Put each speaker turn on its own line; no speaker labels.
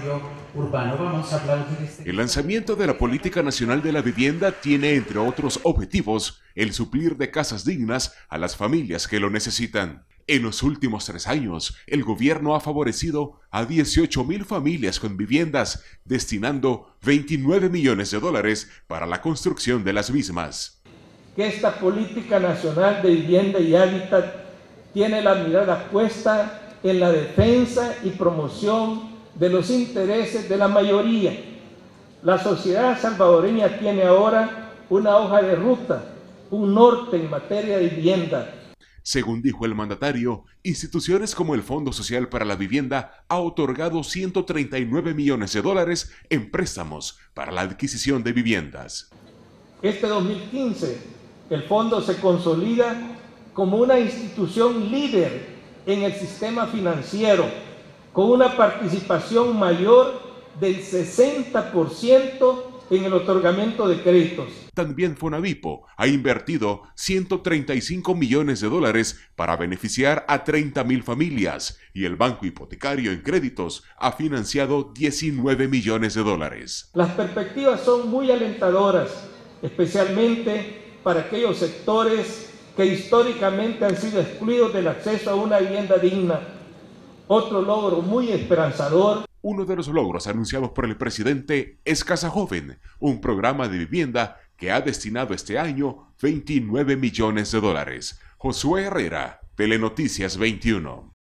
desarrollo urbano. Vamos a aplaudir
El lanzamiento de la Política Nacional de la Vivienda tiene, entre otros objetivos, el suplir de casas dignas a las familias que lo necesitan. En los últimos 3 años, el gobierno ha favorecido a 18.000 familias con viviendas, destinando 29 millones de dólares para la construcción de las mismas.
Que esta Política Nacional de Vivienda y Hábitat tiene la mirada puesta en la defensa y promoción de los intereses de la mayoría. La sociedad salvadoreña tiene ahora una hoja de ruta, un norte en materia de vivienda.
Según dijo el mandatario, instituciones como el Fondo Social para la Vivienda ha otorgado 139 millones de dólares en préstamos para la adquisición de viviendas.
Este 2015, el fondo se consolida como una institución líder en el sistema financiero, con una participación mayor del 60% en el otorgamiento de créditos.
También Fonavipo ha invertido 135 millones de dólares para beneficiar a 30.000 familias y el Banco Hipotecario en Créditos ha financiado 19 millones de dólares.
Las perspectivas son muy alentadoras, especialmente para aquellos sectores que históricamente han sido excluidos del acceso a una vivienda digna. Otro logro muy esperanzador.
Uno de los logros anunciados por el presidente es Casa Joven, un programa de vivienda que ha destinado este año 29 millones de dólares. Josué Herrera, Telenoticias 21.